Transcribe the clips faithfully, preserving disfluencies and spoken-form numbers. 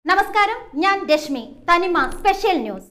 നമസ്കാരം, ഞാൻ Reshmi. Thanima special news.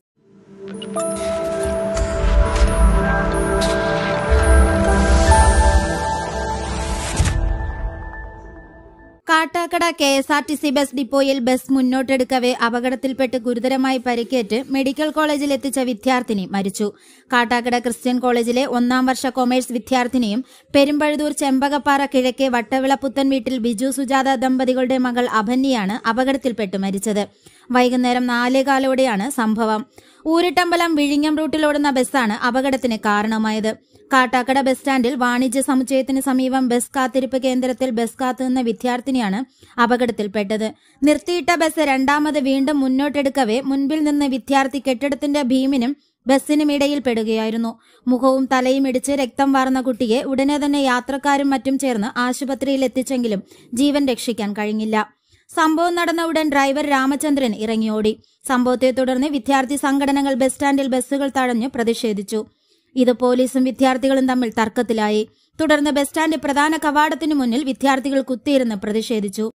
Kattakada K S R T C bus ഡിപ്പോയിൽ ബസ് മുന്നോട്ടെടുക്കവെ അപകടത്തിൽപ്പെട്ട് ഗുരുതരമായി പരിക്കേറ്റ് മെഡിക്കൽ കോളേജിൽ എത്തിച്ച വിദ്യാർത്ഥിനി മരിച്ചു. കാട്ടാക്കട ക്രിസ്ത്യൻ കോളേജിലെ ഒന്നാം വർഷ കൊമേഴ്സ് വിദ്യാർത്ഥിനിയും പെരുമ്പഴുതൂർ ചെമ്പകപ്പാറ കിഴക്കേ വട്ടവിള പുത്തൻ വീട്ടിൽ ബിജു സുജാത ദമ്പതികളുടെ മകൾ അഭന്യയാണ് അപകടത്തിൽപ്പെട്ട് മരിച്ചത്. വൈകുന്നേരം നാലേകാലോടെയാണ് സംഭവം. ഊരിട്ടമ്പലം വിഴിഞ്ഞം റൂട്ടിലോടുന്ന ബസ്സാണ് അപകടത്തിന് കാരണമായത്. കാട്ടാക്കട ബസ് സ്റ്റാൻഡിൽ വാണിജ്യ സമുച്ചയത്തിന് സമീപം ബസ് കാത്തിരിപ്പ് കേന്ദ്രത്തിൽ ബസ് കാത്തുനിന്ന വിദ്യാർത്ഥിനിയാണ് അപകടത്തിൽപ്പെട്ടത്. നിർത്തിയിട്ട ബസ് രണ്ടാമത് വീണ്ടും മുന്നോട്ടെടുക്കവെ മുൻപിൽ നിന്ന് വിദ്യാർത്ഥി കെട്ടിടത്തിന്റെ ഭീമിനും ബസ്സിനും ഇടയിൽപ്പെടുകയായിരുന്നു. മുഖവും തലയും ഇടിച്ച് രക്തം വാർന്ന കുട്ടിയെ ഉടനെ തന്നെ യാത്രക്കാരും മറ്റും ചേർന്ന് ആശുപത്രിയിൽ എത്തിച്ചെങ്കിലും ജീവൻ രക്ഷിക്കാൻ കഴിഞ്ഞില്ല. സംഭവം നടന്ന ഉടൻ ഡ്രൈവർ രാമചന്ദ്രൻ ഇറങ്ങിയോടി. സംഭവത്തെ തുടർന്ന് വിദ്യാർത്ഥി സംഘടനകൾ ബസ് സ്റ്റാൻഡിൽ ബസ്സുകൾ തടഞ്ഞ് പ്രതിഷേധിച്ചു. ഇത് പോലീസും വിദ്യാർത്ഥികളും തമ്മിൽ തർക്കത്തിലായി. തുടർന്ന് ബസ് സ്റ്റാൻഡ് പ്രധാന കവാടത്തിനു മുന്നിൽ വിദ്യാർത്ഥികൾ കുത്തിയിരുന്ന് പ്രതിഷേധിച്ചു.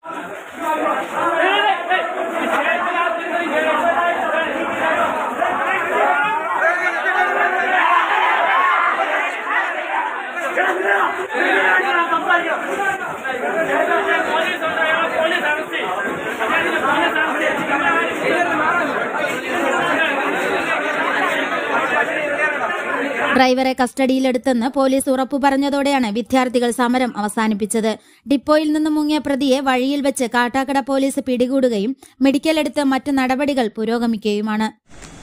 ഡ്രൈവറെ കസ്റ്റഡിയിലെടുത്തെന്ന് പോലീസ് ഉറപ്പു പറഞ്ഞതോടെയാണ് വിദ്യാർത്ഥികൾ സമരം അവസാനിപ്പിച്ചത്. ഡിപ്പോയിൽ നിന്ന് മുങ്ങിയ പ്രതിയെ വഴിയിൽ വെച്ച് കാട്ടാക്കട പോലീസ് പിടികൂടുകയും മെഡിക്കലെടുത്ത് മറ്റ് നടപടികൾ പുരോഗമിക്കുകയുമാണ്.